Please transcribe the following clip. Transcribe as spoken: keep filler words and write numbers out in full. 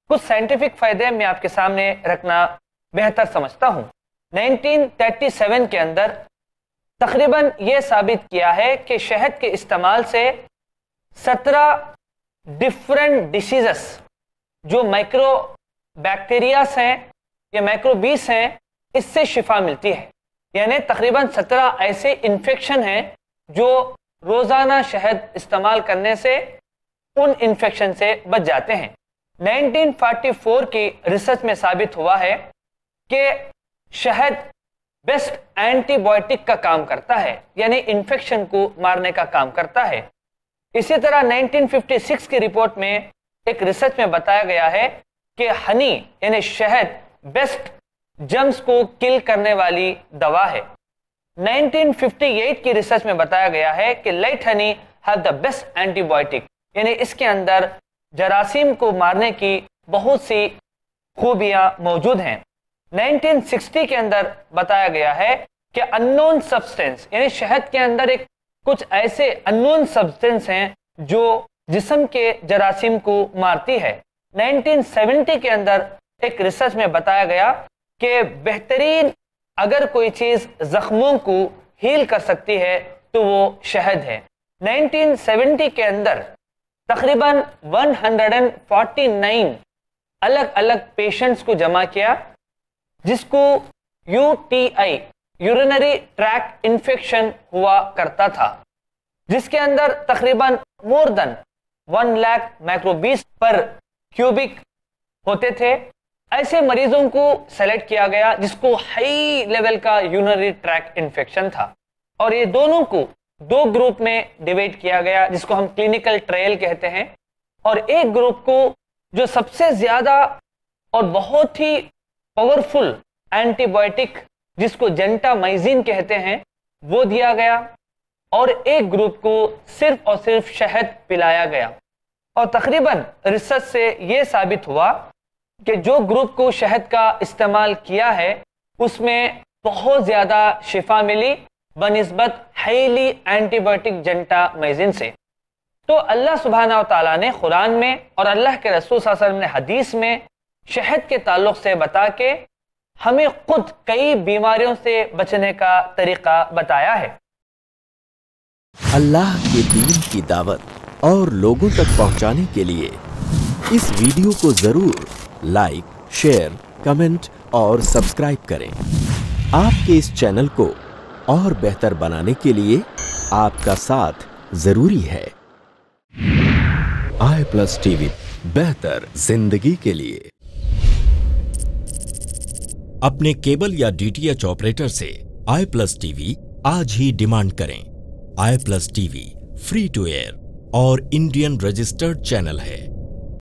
कुछ साइंटिफिक फायदे मैं आपके सामने रखना बेहतर समझता हूं। उन्नीस सौ सैंतीस के अंदर तकरीबन ये साबित किया है कि शहद के इस्तेमाल से सत्रह डिफरेंट डिसीजेस जो माइक्रो बैक्टीरियास हैं या माइक्रोबीस हैं, इससे शिफा मिलती है। यानी तकरीबन सत्रह ऐसे इन्फेक्शन हैं जो रोज़ाना शहद इस्तेमाल करने से उन इन्फेक्शन से बच जाते हैं। उन्नीस सौ चौवालीस की रिसर्च में साबित हुआ है कि शहद बेस्ट एंटीबायोटिक का काम करता है, यानी इन्फेक्शन को मारने का काम करता है। इसी तरह उन्नीस सौ छप्पन की रिपोर्ट में एक रिसर्च में बताया गया है कि हनी यानी शहद बेस्ट जर्म्स को किल करने वाली दवा है। उन्नीस सौ अट्ठावन की रिसर्च में बताया गया है कि light honey have the best antibiotic, यानी इसके अंदर जरासीम को मारने की बहुत सी खूबियां मौजूद हैं। उन्नीस सौ साठ के अंदर बताया गया है कि अननोन सब्सटेंस यानी शहद के अंदर एक कुछ ऐसे अननोन सब्सटेंस हैं जो जिस्म के जरासीम को मारती है। उन्नीस सौ सत्तर के अंदर एक रिसर्च में बताया गया कि बेहतरीन अगर कोई चीज जख्मों को हील कर सकती है तो वो शहद है। उन्नीस सौ सत्तर के अंदर तकरीबन एक सौ उनचास अलग अलग पेशेंट्स को जमा किया जिसको यूटीआई यूरिनरी ट्रैक्ट इन्फेक्शन हुआ करता था, जिसके अंदर तकरीबन more than one lakh microbes per cubic होते थे। ऐसे मरीजों को सेलेक्ट किया गया जिसको हाई लेवल का यूरिनरी ट्रैक्ट इन्फेक्शन था, और ये दोनों को दो ग्रुप में डिवाइड किया गया जिसको हम क्लिनिकल ट्रायल कहते हैं, और एक ग्रुप को जो सबसे ज्यादा और बहुत ही पावरफुल एंटीबायोटिक जिसको जेंटामाइसिन कहते हैं वो दिया गया, और एक ग्रुप को सिर्फ और सिर्फ शहद पिलाया गया। और तकरीबन रिसर्च से ये साबित हुआ कि जो ग्रुप को शहद का इस्तेमाल किया है उसमें बहुत ज़्यादा शिफा मिली बनिस्बत हाईली एंटीबायोटिक जेंटामाइसिन से। तो अल्लाह सुब्हानहू व तआला ने कुरान में और अल्लाह के रसूल सल्लल्लाहु अलैहि वसल्लम ने हदीस में शहद के ताल्लुक से बता के हमें खुद कई बीमारियों से बचने का तरीका बताया है। अल्लाह के दीन की दावत और लोगों तक पहुंचाने के लिए इस वीडियो को जरूर लाइक, शेयर, कमेंट और सब्सक्राइब करें। आपके इस चैनल को और बेहतर बनाने के लिए आपका साथ जरूरी है। आई प्लस टीवी, बेहतर जिंदगी के लिए। अपने केबल या डीटीएच ऑपरेटर से आई प्लस टीवी आज ही डिमांड करें। I plus TV free to air और इंडियन रजिस्टर्ड चैनल है।